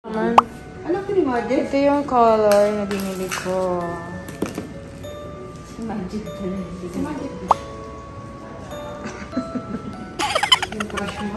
Anak ko ni Magic. Ito yung color na binili ko. Si Magic pala. Si Magic. Yung crush mo?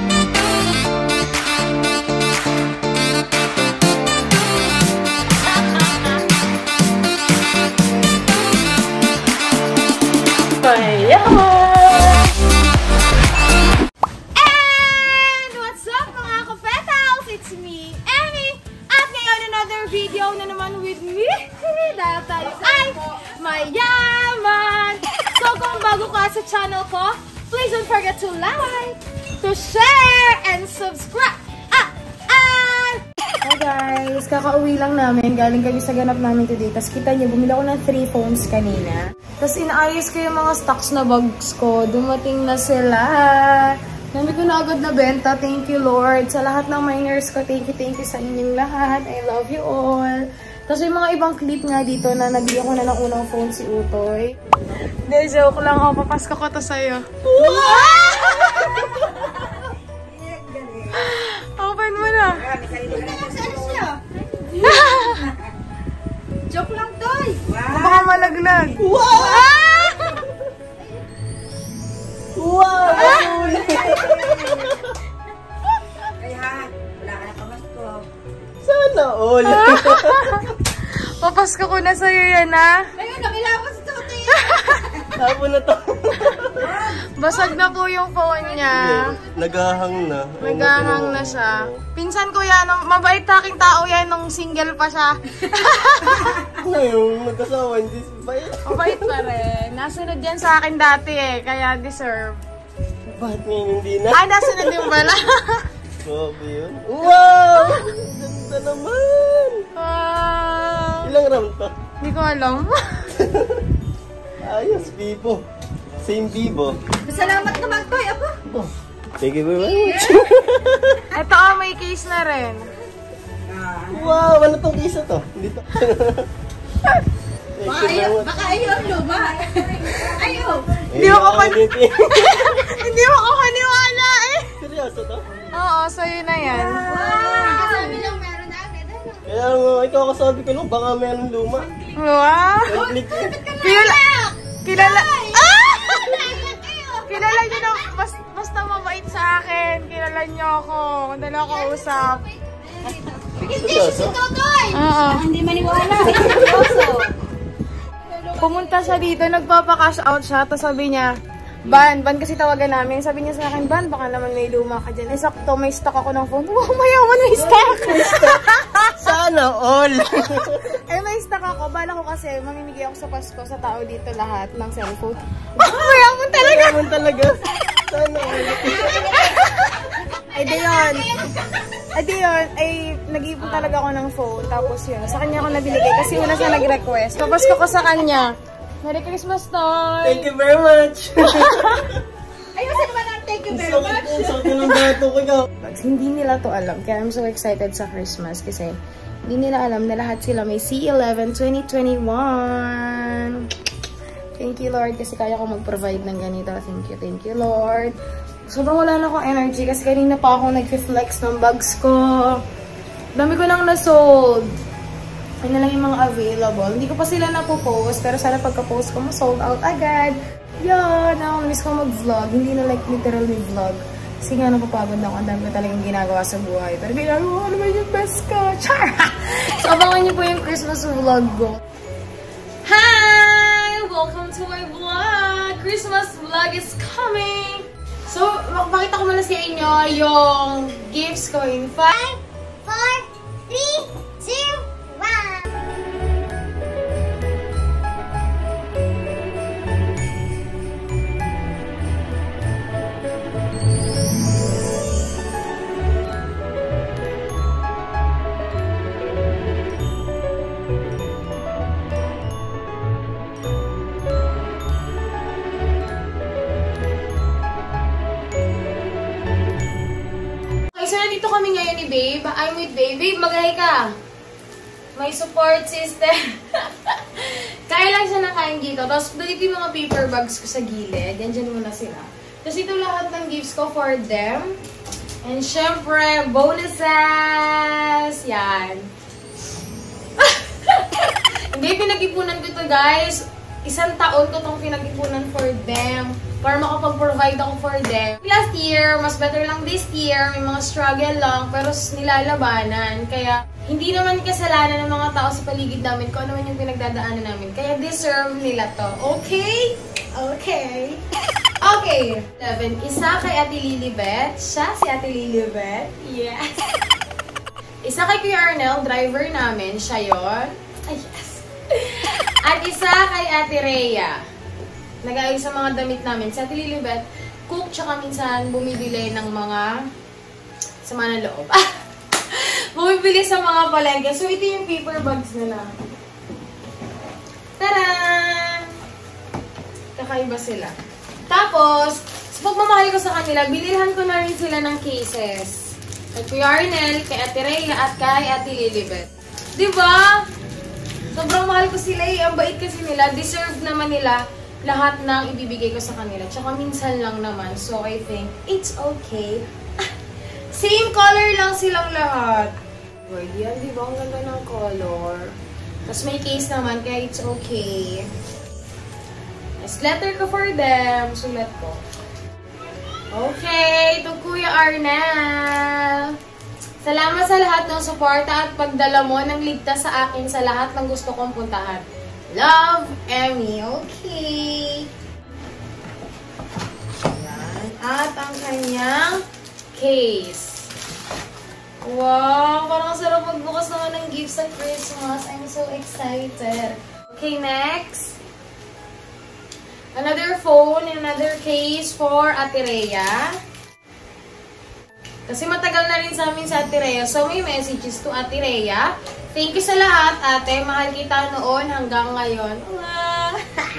Video na naman with me. Dahil tayo ay mayaman. So kung bago ka sa channel ko, please don't forget to like, to share, and subscribe. Hi guys, kakauwi lang namin. Galing kami sa ganap namin today. Tapos kita niyo, bumili ako ng 3 phones kanina. Tapos inaayos ko yung mga stocks na bags ko. Dumating na sila. Dami ko na agad na benta. Thank you, Lord. Sa lahat ng miners ko, thank you sa inyong lahat. I love you all. Tapos yung mga ibang clip nga dito na nabili ko na ng unang phone si Utoy. Guys, joke lang. Oh, papasko ko to sa'yo. Open mo na. Joke lang, Toy. Baka malaglag. Wow! Wow! Kaya, wala ka na pamasko. Sana all. Papasko ko na sa'yo yan, ha? Ayun, nakilapan sa Tote. Tapo na to. Basag na po yung phone niya. Nagahang na. Nagahang na siya. Pinsan ko yan. Mabait taking tao yan nung single pa siya. Ngayon, magkasawa, hindi ba yan? Mabait pa rin. Nasunod yan sa akin dati eh. Kaya deserve. Bakit ngayon hindi na? Ay, nasunod yung pala. Grabe yun. Wow! Ganda naman! Ilang RAM to? Hindi ko alam. Ayos, Vivo. Same Vivo. Salamat naman, Toy. Apa? Oh, thank you very much. Ito may case na rin. Wow, ano tong case to? Dito. Baka ayaw, luma. Ayaw. Hindi ako hindi ako kaniwala eh. Seryoso to? Oo, sa'yo na yan. Sabi lang meron na agad. Kaya nga, ikaw kasabi ko lang, baka mayroong luma. Wow. Kilala. Kilala niyo na, basta mabait sa akin. Kilala niyo ako. Dala ko usap. Hindi si Totoy. Oo. Hindi maniwala. Seryoso. Pumunta siya dito, nagpapa-cash out siya. Tapos sabi niya, Ban kasi tawagan namin. Sabi niya sa akin, Ban, baka naman may luma ka dyan. Eh, sakto, may stock ako ng phone. Wow, mayaman, may stock. Sana all. Eh, may stock ako. Bala ko kasi, mamimigay ako sa Pasko sa tao dito lahat ng cellphone. Oh, mayaman talaga. Mayaman talaga. Sana all. Ay, ay, nag-ipon talaga ako ng phone. Tapos yun, sa kanya ako nabiligay. Kasi una siya nag-request. Papasko ko sa kanya. Merry Christmas, Toy! Thank you very much! Ayusin naman ang thank you very much! Sakit ng bato ko nyo! Hindi nila to alam. Kaya I'm so excited sa Christmas. Kasi hindi nila alam na lahat sila may C11 2021. Thank you, Lord. Kasi kaya ko mag-provide ng ganito. Thank you, Lord. Sobrang wala na akong energy. Kasi kanina pa ako nag-flex ng bags ko. Dami ko nang na-sold. Yun na lang yung mga available. Hindi ko pa sila napopost, pero sana pagka-post ko, ma-sold out agad. Yan, miss ko mag-vlog. Hindi na like literally vlog. Kasi nga napapagod ako. Ang dami ko talagang ginagawa sa buhay. Pero ginagawa ko naman yung best ko. Char! So, abangan niyo po yung Christmas vlog ko. Hi! Welcome to my vlog! Christmas vlog is coming! So, makikita ko muna sa inyo yung gifts ko in 5, 4, 3, 2, dito kami ngayon ni Babe. I'm with Babe. Babe, mag-hi ka. May support system. Kaya lang siya nakain dito. Tapos, dito yung mga paper bags ko sa gilid. Yan dyan muna sila. Tapos, ito lahat ng gifts ko for them. And, syempre, bonuses! yan. Hindi, pinag-ipunan ko to guys. 1 taon ko itong pinag-ipunan for them. Para makapag-provide ako for them. Last year, mas better lang this year. May mga struggle lang, pero nilalabanan. Kaya, hindi naman kasalanan ng mga tao sa paligid namin kung ano man yung pinagdadaanan namin. Kaya deserve nila to. Okay? Okay. Okay. 11. Isa kay Ate Lilibet. Siya si Ate Lilibet. Yes. Isa kay Kuya Arnel, driver namin. Siya yun. Ay, yes. At isa kay Ate Rhea. Nag-aayos sa mga damit namin. Si Ate Lilibet, cook, tsaka minsan bumibili ng mga sama ng loob. Bumibili sa mga palengke. So, ito yung paper bags nila. Tara! Kakaiba sila. Tapos, sa pagmamahal ko sa kanila, bililhan ko na rin sila ng cases. Kay Kuya Arnel, kay Ate Rhea, at kay Ate Lilibet. Diba? Sobrang mahal ko sila eh. Ang bait kasi nila. Deserve naman nila lahat ng ibibigay ko sa kanila. Tsaka minsan lang naman. So, I think it's okay. Same color lang silang lahat. Word yan, di ba? Ang ganda ng color. Tapos may case naman, kaya it's okay. Nice letter ko for them. Sulat ko. Okay, to Kuya Arnel. Salamat sa lahat ng suporta at pagdala mo ng ligtas sa akin sa lahat ng gusto kong puntahan. Love, Emmy. Okay. Ayan. At ang kanyang case. Wow! Parang sarap magbukas naman ng gifts sa Christmas. I'm so excited. Okay, next. Another phone and another case for Ate Rhea. Kasi matagal na rin sa amin sa Ate Rhea. So, may messages to Ate Rhea. Thank you sa lahat, ate. Mahal kita noon hanggang ngayon. Wow!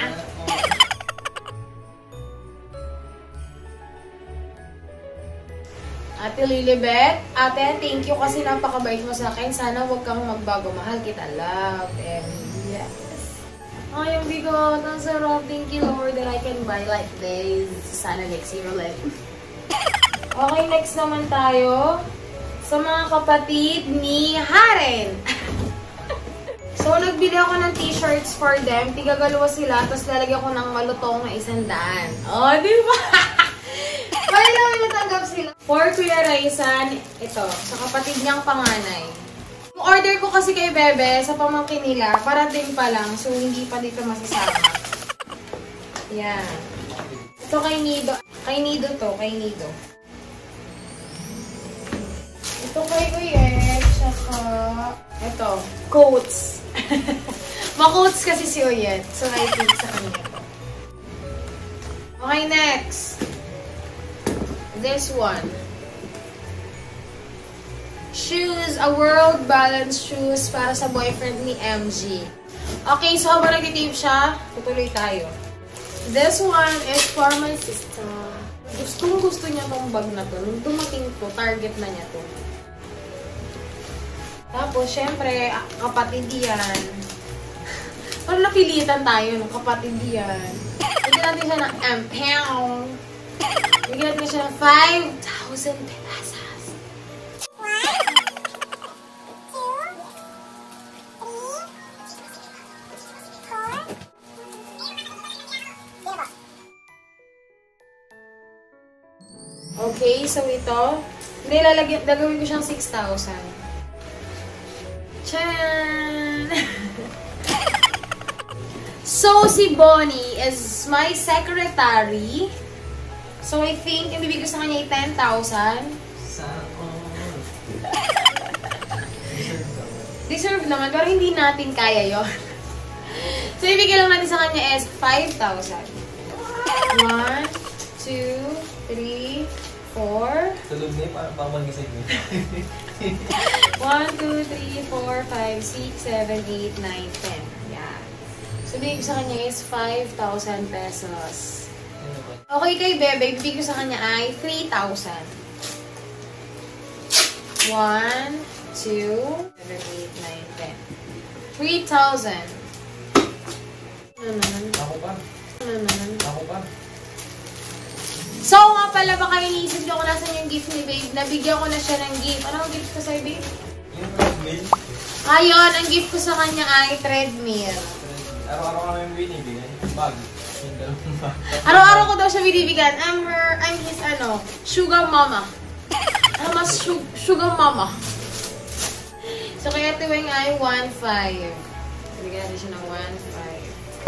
Ate Lilibet, ate, thank you kasi napakabait mo sa akin. Sana huwag kang magbago. Mahal kita. Love. And yes. Ay, yung bigot. Ang sarap. Thank you, Lord, that I can buy like this. Sana next year ulit. Okay, next naman tayo sa mga kapatid ni Haren. So, nagbili ako ng t-shirts for them. Tigagalawa sila. Tapos lalagyan ko ng malutong na 100. Oh, di ba? Kaya lang may natanggap sila. For Kuya Raisan, ito, sa kapatid niyang panganay. Yung order ko kasi kay Bebe, sa pamangkin nila, parating pa lang. So, hindi pa dito masasama. Yan. Ito kay Nido. Kay Nido to, kay Nido. Ito kay Uyek, tsaka ito, coats. Ma-coats kasi si Uyek. So, I think sa kanya ito. Okay, next. This one. Shoes, a world balance shoes para sa boyfriend ni MG. Okay, so habang nag-tape siya, tutuloy tayo. This one is for my sister. Gusto niya tong bag na to. Nung dumating to, target na niya to. Tapos, syempre, kapatid yan. Parang napilitan tayo ng kapatid yan. Bigyan natin siya ng pound. Bigyan natin siya ng 5,000 pesos. 1, 2, 3, 4. Okay, so ito. Hindi, gagawin ko siyang 6,000. Tcharan! So, si Bonnie is my secretary. So, I think, ibibigay ko sa kanya 10,000. Deserve naman, pero hindi natin kaya yon. So, ibigay lang natin sa kanya is 5,000. 1, 2, 3, 4. Tulog na yung pamangisay mo. 1, 2, 3, 4, 5, 6, 7, 8, 9, 10. Yan. So, ibigay ko sa kanya is 5,000 pesos. Okay kay Bebe, ibigay ko sa kanya ay 3,000. 1, 2, 7, 8, 9, 10. 3,000. Ako pa. Ako pa. So, nga pala, baka iniisip nyo kung nasan yung gift ni Babe. Nabigyan ko na siya ng gift. Ano ang gift ko sa'yo, Babe? Yung treadmill. Ayun, ang gift ko sa kanya ay treadmill. Araw-araw kami yung binibigyan. Bag. Yung dalawang bag. Araw-araw ko daw siya binibigyan. I'm his, sugar mama. I'm a sugar mama. So, kaya tuwing ay 1.5. Bigyan natin siya ng 1.5.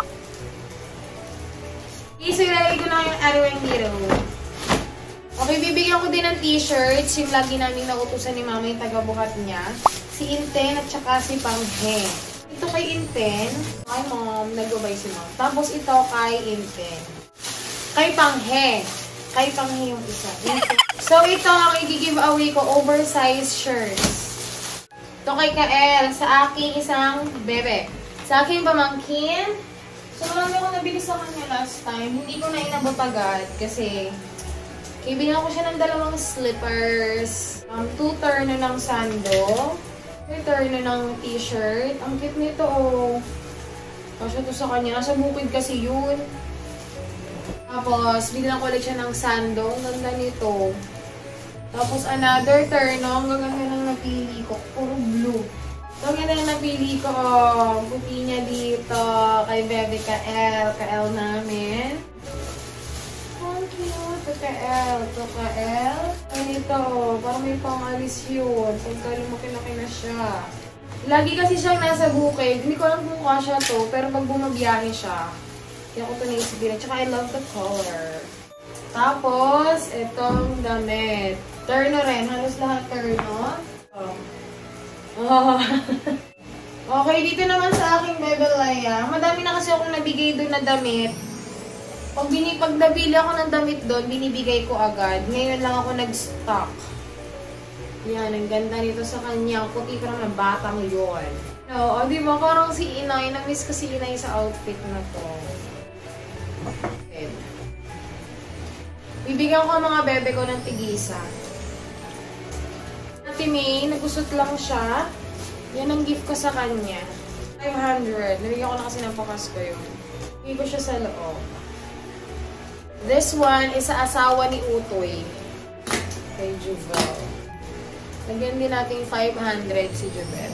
Okay, so ilalagay ko na yung Arweng Hero. Okay, bibigyan ko din ng t-shirts. Yung lagi namin nautusan ni Mama yung taga-buhat niya. Si Inten at saka si Panghe. Ito kay Inten. Kay Mom, nag-gabay si Mom. Tapos ito kay Inten. Kay Panghe. Kay Panghe yung isa. So ito ang i-give away ko, oversized shirts. Ito kay Kael. Sa aking isang bebe. Sa aking pamangkin. So marami akong nabili sa kanya last time. Hindi ko na inabot agad kasi ibigyan ko siya ng dalawang slippers, 2 turno ng sando, 3 turno ng t-shirt. Ang cute nito, oh. Kasi ito sa kanya. Nasa bukid kasi yun. Tapos, bigyan ko ulit siya ng sando. Ang ganda nito. Tapos, another turno. Ang ganda ng napili ko. Puro blue. Ito ang ganda ng napili ko. Puti niya dito. Kay Bebe Kael. Kael namin. Kael. Ito Kael. Ganito. Parang may pangalis yun. Pagka lumaki-laki na siya. Lagi kasi siyang nasa bukid. Hindi ko alam kung kasya to. Pero pag bumabiyahe siya, kaya ko ito naisipin. Tsaka I love the color. Tapos, itong damit. Turno rin. Halos lahat turno. Oh. Okay, dito naman sa aking Bebe Laya. Madami na kasi akong nabigay doon na damit. Pag nabili ako ng damit doon, binibigay ko agad. Ngayon lang ako nag-stock. Yan, ang ganda nito sa kanya. Puti parang na batang yun. No, di ba? Parang si Inay. Na-miss ko si Inay sa outfit na to. Okay. Bibigyan ko ang mga bebe ko ng tigisa. Ate May, nagusot lang siya. Yan ang gift ko sa kanya. 500. Nabigyan ko na kasi ng Pasko yun. Bigyan ko siya sa loob. This one is sa asawa ni Utoy. Kay Juvel. Lagyan din natin 500 si Juvel.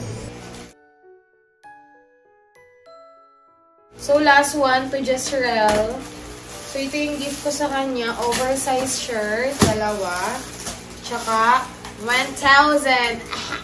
So, last one to Jezreel. So, ito yung gift ko sa kanya. Oversized shirt. Dalawa. Tsaka 1,000.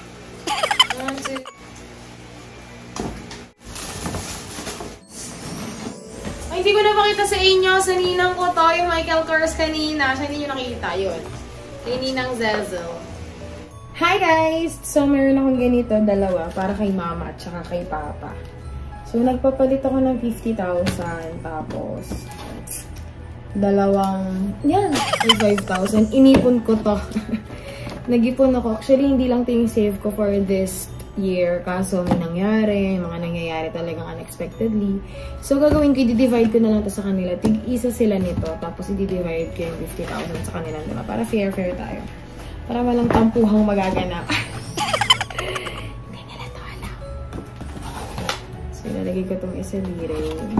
Ay, hindi ko na pakita sa inyo. Sa ninang ko to, yung Michael Kors kanina. Siya hindi nyo nakita yun. Kay Ninang Zezel. Hi guys! So, meron akong ganito, dalawa. Para kay mama at saka kay papa. So, nagpapalit ako ng 50,000. Tapos, dalawang, yan, 5,000. Inipon ko to. Nag-ipon ako. Actually, hindi lang ito yung save ko for this year. Kaso, may nangyari. Mga nangyayari talagang unexpectedly. So, gagawin ko, i-divide ko na lang ito sa kanila. Tig-isa sila nito. Tapos, i-divide ko yung 50,000 sa kanila. Diba? Para fair-fair tayo. Para walang tampuhang magaganap. Hindi nila ito alam. So, ilalagay ko itong isa dito.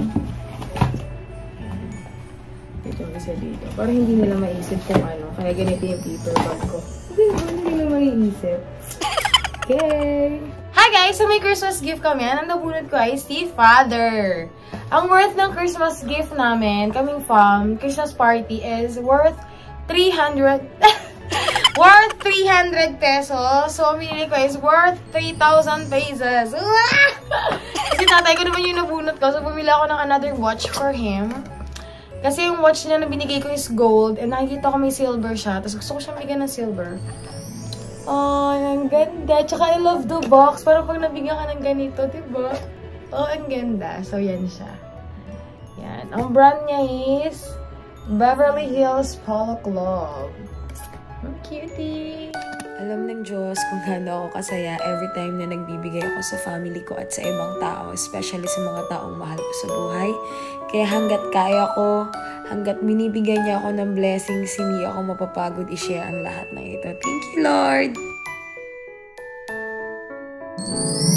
Itong isa dito. Para hindi nila maisip kung ano. Kaya ganito yung paper bag ko. Hindi nila maiisip. Okay. Hi guys! So may Christmas gift kami. Ang nabunod ko ay si Father. Ang worth ng Christmas gift namin, coming from Christmas party, is worth 300 worth 300 pesos. So, ang binili ko is worth 3,000 pesos. Kasi tatay ko naman yung nabunot ko. So, bumili ako ng another watch for him. Kasi yung watch niya na binigay ko is gold. And nakikita ko may silver siya. Tapos gusto ko siya bigyan ng silver. Oh, ang ganda. Tsaka I love the box. Parang pag nabigyan ka ng ganito, diba? Oh, ang ganda. So, yan siya. Yan. Ang brand niya is Beverly Hills Polo Club. Ang cutie! Alam ng Diyos kung gaano ako kasaya every time na nagbibigay ako sa family ko at sa ibang tao, especially sa mga taong mahal ko sa buhay. Kaya hanggat kaya ko, hanggat binibigyan niya ako ng blessings, hindi ako mapapagod i-share ang lahat ng ito. Thank you, Lord!